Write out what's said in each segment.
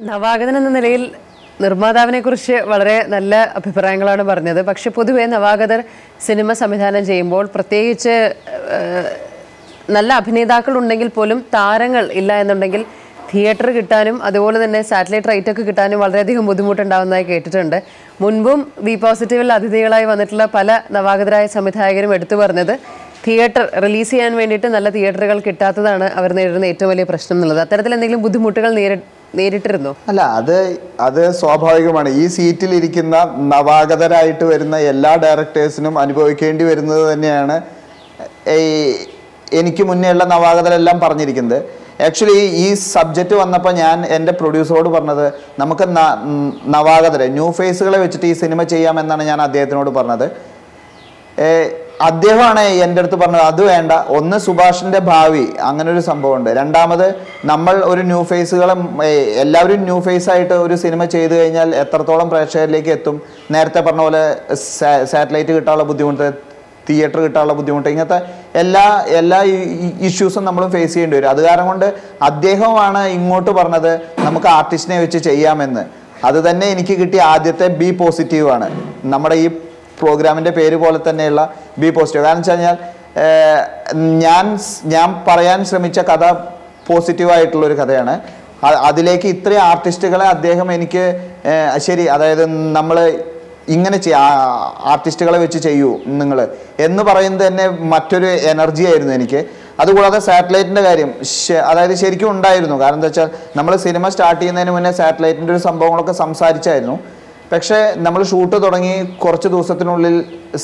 നവാഗതൻ എന്ന നിലയിൽ നിർമ്മാതാവിനെക്കുറിച്ച് വളരെ നല്ല അഭിപ്രായങ്ങളാണ് പറഞ്ഞത്. പക്ഷെ പൊതുവേ നവാഗതർ സിനിമ സംവിധാനം ചെയ്യുമ്പോൾ പ്രത്യേകിച്ച് നല്ല അഭിനേതാക്കൾ ഉണ്ടെങ്കിൽ പോലും താരങ്ങൾ ഇല്ല എന്നുണ്ടെങ്കിൽ തിയേറ്റർ കിട്ടാനും അതുപോലെ തന്നെ സാറ്റലൈറ്റ് റൈറ്റൊക്കെ കിട്ടാനും വളരെയധികം ബുദ്ധിമുട്ടുണ്ടാകുന്നതായി കേട്ടിട്ടുണ്ട്. മുൻപും ബി പോസിറ്റീവിൽ അതിഥികളായി വന്നിട്ടുള്ള പല നവാഗതരായ സംവിധായകരും എടുത്തു പറഞ്ഞത് തിയേറ്റർ റിലീസ് ചെയ്യാൻ വേണ്ടിയിട്ട് നല്ല തിയേറ്ററുകൾ കിട്ടാത്തതാണ് അവർ നേരിടുന്ന ഏറ്റവും വലിയ പ്രശ്നം എന്നുള്ളത്. അത്തരത്തിൽ എന്തെങ്കിലും ബുദ്ധിമുട്ടുകൾ നേരിട്ടിരുന്നോ? അല്ല, അത് സ്വാഭാവികമാണ്. ഈ സീറ്റിൽ ഇരിക്കുന്ന നവാഗതരായിട്ട് വരുന്ന എല്ലാ ഡയറക്ടേഴ്സിനും അനുഭവിക്കേണ്ടി വരുന്നത് തന്നെയാണ് എനിക്ക് മുന്നേ ഉള്ള നവാഗതരെല്ലാം പറഞ്ഞിരിക്കുന്നത്. ആക്ച്വലി ഈ സബ്ജക്റ്റ് വന്നപ്പോൾ ഞാൻ എൻ്റെ പ്രൊഡ്യൂസറോട് പറഞ്ഞത് നമുക്ക് നവാഗതരെ ന്യൂ ഫേസുകളെ വെച്ചിട്ട് ഈ സിനിമ ചെയ്യാമെന്നാണ് ഞാൻ അദ്ദേഹത്തിനോട് പറഞ്ഞത്. അദ്ദേഹമാണ് എൻ്റെ അടുത്ത് പറഞ്ഞത് അത് വേണ്ട, ഒന്ന് സുഭാഷിൻ്റെ ഭാവി അങ്ങനെ ഒരു സംഭവമുണ്ട്, രണ്ടാമത് നമ്മൾ ഒരു ന്യൂ ഫേസുകളെ എല്ലാവരും ന്യൂ ഫേസ് ആയിട്ട് ഒരു സിനിമ ചെയ്തു കഴിഞ്ഞാൽ എത്രത്തോളം പ്രേക്ഷകരിലേക്ക് എത്തും, നേരത്തെ പറഞ്ഞ പോലെ സാറ്റലൈറ്റ് കിട്ടാനുള്ള ബുദ്ധിമുട്ട്, തിയേറ്റർ കിട്ടാനുള്ള ബുദ്ധിമുട്ട്, ഇങ്ങനത്തെ എല്ലാ ഇഷ്യൂസും നമ്മൾ ഫേസ് ചെയ്യേണ്ടി വരും. അത് കാരണം കൊണ്ട് അദ്ദേഹമാണ് ഇങ്ങോട്ട് പറഞ്ഞത് നമുക്ക് ആർട്ടിസ്റ്റിനെ വെച്ച് ചെയ്യാമെന്ന്. അത് തന്നെ എനിക്ക് കിട്ടിയ ആദ്യത്തെ ബി പോസിറ്റീവാണ്. നമ്മുടെ ഈ പ്രോഗ്രാമിൻ്റെ പേര് പോലെ തന്നെയുള്ള ബി പോസിറ്റീവ്. കാരണം വെച്ച് കഴിഞ്ഞാൽ ഞാൻ പറയാൻ ശ്രമിച്ച കഥ പോസിറ്റീവായിട്ടുള്ളൊരു കഥയാണ്. അതിലേക്ക് ഇത്രയും ആർട്ടിസ്റ്റുകളെ അദ്ദേഹം എനിക്ക് ശരി, അതായത് നമ്മൾ ഇങ്ങനെ ആർട്ടിസ്റ്റുകളെ വെച്ച് ചെയ്യൂ നിങ്ങൾ എന്ന് പറയുന്നത് തന്നെ മറ്റൊരു എനർജി ആയിരുന്നു എനിക്ക്. അതുകൂടാതെ സാറ്റലൈറ്റിൻ്റെ കാര്യം അതായത് ശരിക്കും ഉണ്ടായിരുന്നു. കാരണം എന്താ വെച്ചാൽ നമ്മൾ സിനിമ സ്റ്റാർട്ട് ചെയ്യുന്നതിന് മുന്നേ സാറ്റലൈറ്റിൻ്റെ ഒരു സംഭവങ്ങളൊക്കെ സംസാരിച്ചായിരുന്നു. പക്ഷേ നമ്മൾ ഷൂട്ട് തുടങ്ങി കുറച്ച് ദിവസത്തിനുള്ളിൽ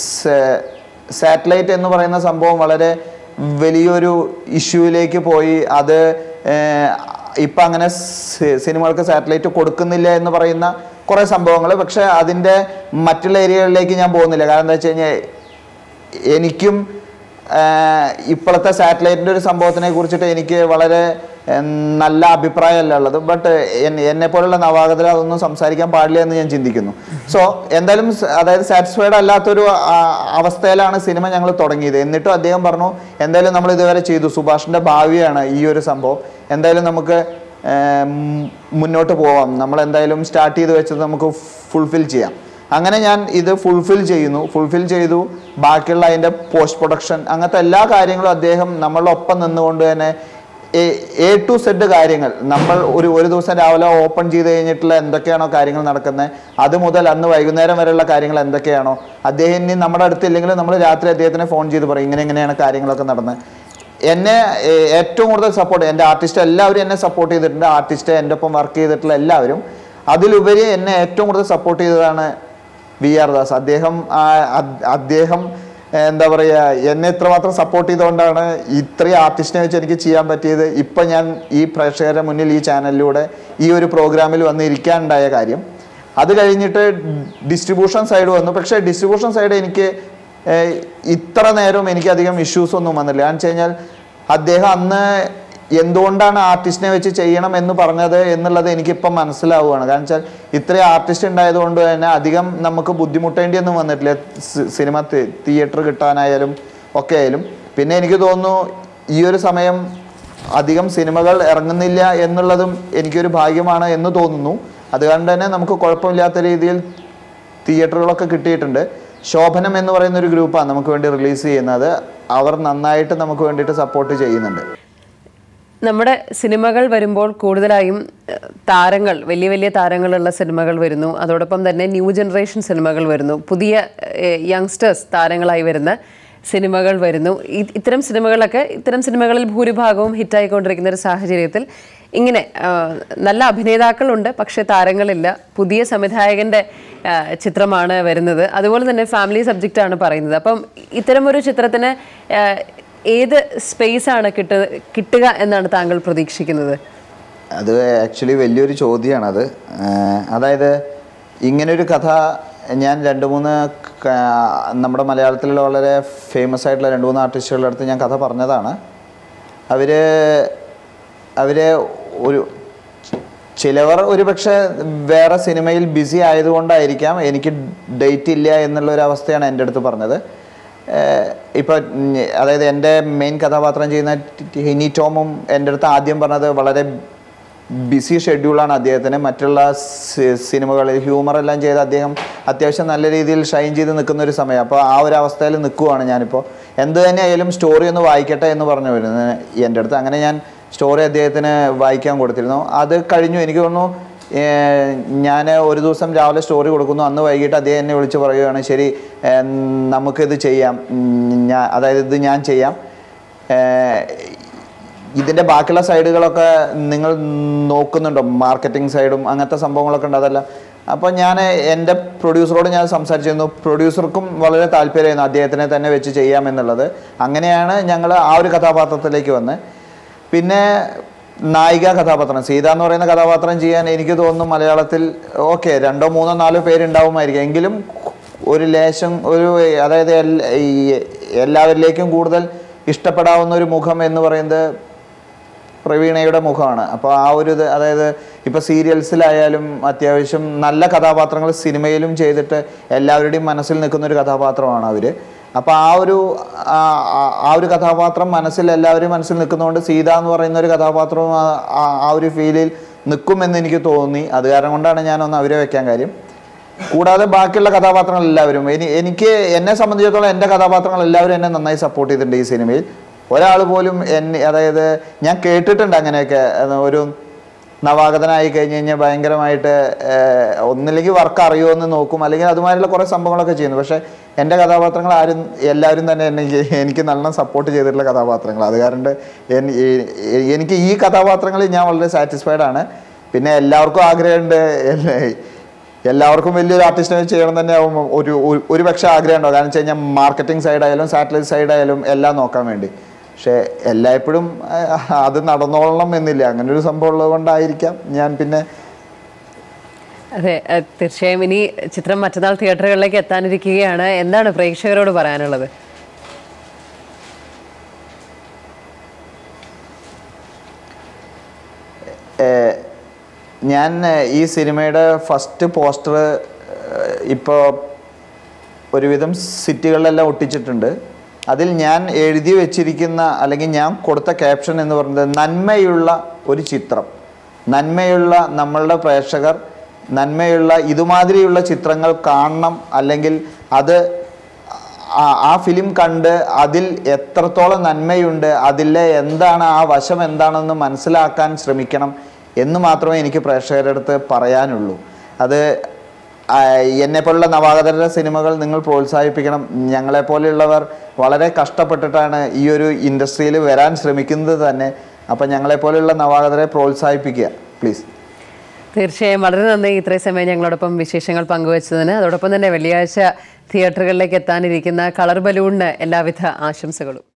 സാറ്റലൈറ്റ് എന്ന് പറയുന്ന സംഭവം വളരെ വലിയൊരു ഇഷ്യൂവിലേക്ക് പോയി. അത് ഇപ്പം അങ്ങനെ സിനിമകൾക്ക് സാറ്റലൈറ്റ് കൊടുക്കുന്നില്ല എന്ന് പറയുന്ന കുറേ സംഭവങ്ങൾ. പക്ഷേ അതിൻ്റെ മറ്റുള്ള ഏരിയകളിലേക്ക് ഞാൻ പോകുന്നില്ല. കാരണം എന്താ വെച്ച് കഴിഞ്ഞാൽ എനിക്കും ഇപ്പോഴത്തെ സാറ്റലൈറ്റിൻ്റെ ഒരു സംഭവത്തിനെ കുറിച്ചിട്ട് എനിക്ക് വളരെ നല്ല അഭിപ്രായമല്ല ഉള്ളത്. ബട്ട് എന്നെ പോലുള്ള നവാഗതർ അതൊന്നും സംസാരിക്കാൻ പാടില്ല എന്ന് ഞാൻ ചിന്തിക്കുന്നു. സോ എന്തായാലും അതായത് സാറ്റിസ്ഫൈഡ് അല്ലാത്തൊരു അവസ്ഥയിലാണ് സിനിമ ഞങ്ങൾ തുടങ്ങിയത്. എന്നിട്ടും അദ്ദേഹം പറഞ്ഞു എന്തായാലും നമ്മൾ ഇതുവരെ ചെയ്തു, സുഭാഷിൻ്റെ ഭാവിയാണ് ഈ ഒരു സംഭവം, എന്തായാലും നമുക്ക് മുന്നോട്ട് പോവാം, നമ്മൾ എന്തായാലും സ്റ്റാർട്ട് ചെയ്ത് വെച്ചത് നമുക്ക് ഫുൾഫിൽ ചെയ്യാം. അങ്ങനെ ഞാൻ ഇത് ഫുൾഫിൽ ചെയ്തു. ബാക്കിയുള്ള അതിൻ്റെ പോസ്റ്റ് പ്രൊഡക്ഷൻ അങ്ങനത്തെ എല്ലാ കാര്യങ്ങളും അദ്ദേഹം നമ്മളുടെ ഒപ്പം നിന്നുകൊണ്ട് തന്നെ A to Z കാര്യങ്ങൾ നമ്മൾ ഒരു ദിവസം രാവിലെ ഓപ്പൺ ചെയ്ത് കഴിഞ്ഞിട്ടുള്ള എന്തൊക്കെയാണോ കാര്യങ്ങൾ നടക്കുന്നത് അത് മുതൽ അന്ന് വൈകുന്നേരം വരെയുള്ള കാര്യങ്ങൾ എന്തൊക്കെയാണോ അദ്ദേഹം ഇനി നമ്മുടെ അടുത്തില്ലെങ്കിലും നമ്മൾ രാത്രി അദ്ദേഹത്തിനെ ഫോൺ ചെയ്ത് പറയും ഇങ്ങനെയാണ് കാര്യങ്ങളൊക്കെ നടന്നത്. എന്നെ ഏറ്റവും കൂടുതൽ സപ്പോർട്ട് എൻ്റെ ആർട്ടിസ്റ്റ് എല്ലാവരും എന്നെ സപ്പോർട്ട് ചെയ്തിട്ടുണ്ട്. ആർട്ടിസ്റ്റ് എൻ്റെ ഒപ്പം വർക്ക് ചെയ്തിട്ടുള്ള എല്ലാവരും. അതിലുപരി എന്നെ ഏറ്റവും കൂടുതൽ സപ്പോർട്ട് ചെയ്തതാണ് VR ദാസ്. അദ്ദേഹം എന്താ പറയുക, എന്നെ ഇത്രമാത്രം സപ്പോർട്ട് ചെയ്തുകൊണ്ടാണ് ഇത്രയും ആർട്ടിസ്റ്റിനെ വെച്ച് എനിക്ക് ചെയ്യാൻ പറ്റിയത്. ഇപ്പം ഞാൻ ഈ പ്രേക്ഷകരുടെ മുന്നിൽ ഈ ചാനലിലൂടെ ഈ ഒരു പ്രോഗ്രാമിൽ വന്ന് ഇരിക്കാനുണ്ടായ കാര്യം. അത് കഴിഞ്ഞിട്ട് ഡിസ്ട്രിബ്യൂഷൻ സൈഡ് വന്നു. പക്ഷേ ഡിസ്ട്രിബ്യൂഷൻ സൈഡ് എനിക്ക് ഇത്ര നേരവും എനിക്കധികം ഇഷ്യൂസൊന്നും വന്നില്ല. കാരണം വെച്ച് കഴിഞ്ഞാൽ അദ്ദേഹം അന്ന് എന്തുകൊണ്ടാണ് ആർട്ടിസ്റ്റിനെ വെച്ച് ചെയ്യണം എന്ന് പറഞ്ഞത് എന്നുള്ളത് എനിക്കിപ്പം മനസ്സിലാവുകയാണ്. കാരണം വെച്ചാൽ ഇത്രയും ആർട്ടിസ്റ്റ് ഉണ്ടായതുകൊണ്ട് തന്നെ അധികം നമുക്ക് ബുദ്ധിമുട്ടേണ്ടിയൊന്നും വന്നിട്ടില്ല, സിനിമ തിയേറ്റർ കിട്ടാനായാലും ഒക്കെ ആയാലും. പിന്നെ എനിക്ക് തോന്നുന്നു ഈ ഒരു സമയം അധികം സിനിമകൾ ഇറങ്ങുന്നില്ല എന്നുള്ളതും എനിക്കൊരു ഭാഗ്യമാണ് എന്ന് തോന്നുന്നു. അതുകൊണ്ട് തന്നെ നമുക്ക് കുഴപ്പമില്ലാത്ത രീതിയിൽ തിയേറ്ററുകളൊക്കെ കിട്ടിയിട്ടുണ്ട്. ശോഭനം എന്ന് പറയുന്ന ഒരു ഗ്രൂപ്പാണ് നമുക്ക് വേണ്ടി റിലീസ് ചെയ്യുന്നത്. അവർ നന്നായിട്ട് നമുക്ക് വേണ്ടിയിട്ട് സപ്പോർട്ട് ചെയ്യുന്നുണ്ട്. നമ്മുടെ സിനിമകൾ വരുമ്പോൾ കൂടുതലായും താരങ്ങൾ, വലിയ വലിയ താരങ്ങളുള്ള സിനിമകൾ വരുന്നു. അതോടൊപ്പം തന്നെ ന്യൂ ജനറേഷൻ സിനിമകൾ വരുന്നു. പുതിയ യങ്സ്റ്റേഴ്സ് താരങ്ങളായി വരുന്ന സിനിമകൾ വരുന്നു. ഇത്തരം സിനിമകളിൽ ഭൂരിഭാഗവും ഹിറ്റായിക്കൊണ്ടിരിക്കുന്ന ഒരു സാഹചര്യത്തിൽ ഇങ്ങനെ നല്ല അഭിനേതാക്കളുണ്ട്, പക്ഷേ താരങ്ങളില്ല. പുതിയ സംവിധായകൻ്റെ ചിത്രമാണ് വരുന്നത്. അതുപോലെ തന്നെ ഫാമിലി സബ്ജക്റ്റാണ് പറയുന്നത്. അപ്പം ഇത്തരമൊരു ചിത്രത്തിന് ഏത് സ്പേസാണ് കിട്ടുക എന്നാണ് താങ്കൾ പ്രതീക്ഷിക്കുന്നത്? അത് ആക്ച്വലി വലിയൊരു ചോദ്യമാണത്. അതായത് ഇങ്ങനൊരു കഥ ഞാൻ 2-3 നമ്മുടെ മലയാളത്തിലുള്ള വളരെ ഫേമസ് ആയിട്ടുള്ള 2-3 ആർട്ടിസ്റ്റുകളുടെ അടുത്ത് ഞാൻ കഥ പറഞ്ഞതാണ്. അവരെ ചിലവർ ഒരു പക്ഷേ വേറെ സിനിമയിൽ ബിസി ആയതുകൊണ്ടായിരിക്കാം എനിക്ക് ഡേറ്റ് ഇല്ല എന്നുള്ളൊരവസ്ഥയാണ് എൻ്റെ അടുത്ത് പറഞ്ഞത്. ഇപ്പോൾ അതായത് എൻ്റെ മെയിൻ കഥാപാത്രം ചെയ്യുന്ന ഹിനി ടോമും എൻ്റെ അടുത്ത് ആദ്യം പറഞ്ഞത് വളരെ ബിസി ഷെഡ്യൂളാണ് അദ്ദേഹത്തിന്. മറ്റുള്ള സിനിമകളിൽ ഹ്യൂമറെല്ലാം ചെയ്ത് അദ്ദേഹം അത്യാവശ്യം നല്ല രീതിയിൽ ഷൈൻ ചെയ്ത് നിൽക്കുന്ന ഒരു സമയം. അപ്പോൾ ആ ഒരു അവസ്ഥയിൽ നിൽക്കുവാണ് ഞാനിപ്പോൾ. എന്ത് തന്നെ ആയാലും സ്റ്റോറി ഒന്ന് വായിക്കട്ടെ എന്ന് പറഞ്ഞു വരുന്നത് എൻ്റെ അടുത്ത്. അങ്ങനെ ഞാൻ സ്റ്റോറി അദ്ദേഹത്തിന് വായിക്കാൻ കൊടുത്തിരുന്നു. അത് കഴിഞ്ഞു. എനിക്ക് തോന്നുന്നു ഞാൻ ഒരു ദിവസം രാവിലെ സ്റ്റോറി കൊടുക്കുന്നു, അന്ന് വൈകിട്ട് അദ്ദേഹം എന്നെ വിളിച്ച് പറയുകയാണ്, ശരി നമുക്കിത് ചെയ്യാം, അതായത് ഇത് ഞാൻ ചെയ്യാം, ഇതിൻ്റെ ബാക്കിയുള്ള സൈഡുകളൊക്കെ നിങ്ങൾ നോക്കുന്നുണ്ടോ, മാർക്കറ്റിംഗ് സൈഡും അങ്ങനത്തെ സംഭവങ്ങളൊക്കെ ഉണ്ട്, അതെല്ലാം. അപ്പോൾ ഞാൻ എൻ്റെ പ്രൊഡ്യൂസറോട് ഞാൻ സംസാരിച്ചിരുന്നു. പ്രൊഡ്യൂസർക്കും വളരെ താല്പര്യമായിരുന്നു അദ്ദേഹത്തിനെ തന്നെ വെച്ച് ചെയ്യാമെന്നുള്ളത്. അങ്ങനെയാണ് ഞങ്ങൾ ആ ഒരു കഥാപാത്രത്തിലേക്ക് വന്നത്. പിന്നെ നായിക കഥാപാത്രം സീത എന്ന് പറയുന്ന കഥാപാത്രം ചെയ്യാൻ എനിക്ക് തോന്നുന്നു മലയാളത്തിൽ ഓക്കെ 2, 3, 4 പേരുണ്ടാവുമായിരിക്കും. എങ്കിലും ഒരു ലേശം അതായത് എല്ലാവരിലേക്കും കൂടുതൽ ഇഷ്ടപ്പെടാവുന്ന ഒരു മുഖം എന്ന് പറയുന്നത് പ്രവീണയുടെ മുഖമാണ്. അപ്പോൾ ആ ഒരു അതായത് ഇപ്പോൾ സീരിയൽസിലായാലും അത്യാവശ്യം നല്ല കഥാപാത്രങ്ങൾ സിനിമയിലും ചെയ്തിട്ട് എല്ലാവരുടെയും മനസ്സിൽ നിൽക്കുന്ന ഒരു കഥാപാത്രമാണ് അവർ. അപ്പോൾ ആ ഒരു കഥാപാത്രം എല്ലാവരും മനസ്സിൽ നിൽക്കുന്നതുകൊണ്ട് സീത എന്ന് പറയുന്ന ഒരു കഥാപാത്രവും ആ ഒരു ഫീലിൽ നിൽക്കുമെന്ന് എനിക്ക് തോന്നി. അത് കാരണം കൊണ്ടാണ് ഞാനൊന്ന് അവരെ വെക്കാൻ കാര്യം. കൂടാതെ ബാക്കിയുള്ള കഥാപാത്രങ്ങൾ എല്ലാവരും എന്നെ സംബന്ധിച്ചിടത്തോളം എൻ്റെ കഥാപാത്രങ്ങൾ എല്ലാവരും എന്നെ നന്നായി സപ്പോർട്ട് ചെയ്തിട്ടുണ്ട് ഈ സിനിമയിൽ. ഒരാൾ പോലും അതായത് ഞാൻ കേട്ടിട്ടുണ്ട് അങ്ങനെയൊക്കെ, ഒരു നവാഗതനായി കഴിഞ്ഞ് കഴിഞ്ഞാൽ ഭയങ്കരമായിട്ട് ഒന്നില്ലെങ്കിൽ വർക്ക് അറിയുമോ എന്ന് നോക്കും, അല്ലെങ്കിൽ അതുമാതിരിയുള്ള കുറേ സംഭവങ്ങളൊക്കെ ചെയ്യുന്നു. പക്ഷേ എൻ്റെ കഥാപാത്രങ്ങൾ എല്ലാവരും തന്നെ എനിക്ക് നല്ല സപ്പോർട്ട് ചെയ്തിട്ടുള്ള കഥാപാത്രങ്ങൾ. അത് കാരണം എനിക്ക് ഈ കഥാപാത്രങ്ങളിൽ ഞാൻ വളരെ സാറ്റിസ്ഫൈഡ് ആണ്. പിന്നെ എല്ലാവർക്കും ആഗ്രഹമുണ്ട്, എല്ലാവർക്കും വലിയൊരു ആർട്ടിസ്റ്റിനെ ചെയ്യണം തന്നെ ആവും ഒരു പക്ഷേ ആഗ്രഹം ഉണ്ടാവും. കാരണം വെച്ച് കഴിഞ്ഞാൽ മാർക്കറ്റിംഗ് സൈഡായാലും സാറ്റലൈറ്റ് സൈഡായാലും എല്ലാം നോക്കാൻ വേണ്ടി. പക്ഷേ എല്ലായ്പ്പോഴും അത് നടന്നോളണം എന്നില്ല. അങ്ങനെ ഒരു സംഭവം ഉള്ളത് കൊണ്ടായിരിക്കാം ഞാൻ പിന്നെ. അതെ, തീർച്ചയായും ഇനി ചിത്രം മറ്റന്നാൾ തിയേറ്ററുകളിലേക്ക് എത്താനിരിക്കുകയാണ്. എന്താണ് പ്രേക്ഷകരോട് പറയാനുള്ളത്? ഞാൻ ഈ സിനിമയുടെ ഫസ്റ്റ് പോസ്റ്റർ ഇപ്പോൾ ഒരുവിധം സിറ്റികളിലെല്ലാം ഒട്ടിച്ചിട്ടുണ്ട്. അതിൽ ഞാൻ എഴുതി വെച്ചിരിക്കുന്ന അല്ലെങ്കിൽ ഞാൻ കൊടുത്ത ക്യാപ്ഷൻ എന്ന് പറയുന്നത് നന്മയുള്ള ഒരു ചിത്രം, നന്മയുള്ള നമ്മളുടെ പ്രേക്ഷകർ നന്മയുള്ള ഇതുമാതിരിയുള്ള ചിത്രങ്ങൾ കാണണം, അല്ലെങ്കിൽ അത് ആ ഫിലിം കണ്ട് അതിൽ എത്രത്തോളം നന്മയുണ്ട്, അതിലെ എന്താണ് ആ വശം എന്താണെന്ന് മനസ്സിലാക്കാൻ ശ്രമിക്കണം എന്ന് മാത്രമേ എനിക്ക് പ്രേക്ഷകരുടെ അടുത്ത് പറയാനുള്ളൂ. അത് എന്നെപ്പോലുള്ള നവാഗതരുടെ സിനിമകൾ നിങ്ങൾ പ്രോത്സാഹിപ്പിക്കണം. ഞങ്ങളെപ്പോലെയുള്ളവർ വളരെ കഷ്ടപ്പെട്ടിട്ടാണ് ഈ ഒരു ഇൻഡസ്ട്രിയിൽ വരാൻ ശ്രമിക്കുന്നത് തന്നെ. അപ്പം ഞങ്ങളെപ്പോലെയുള്ള നവാഗതരെ പ്രോത്സാഹിപ്പിക്കുക പ്ലീസ്. തീർച്ചയായും വളരെ നന്ദി ഇത്രയും സമയം ഞങ്ങളോടൊപ്പം വിശേഷങ്ങൾ പങ്കുവച്ചതിന്. അതോടൊപ്പം തന്നെ വെള്ളിയാഴ്ച തിയേറ്ററുകളിലേക്ക് എത്താനിരിക്കുന്ന കളർ ബലൂണിന് എല്ലാവിധ ആശംസകളും.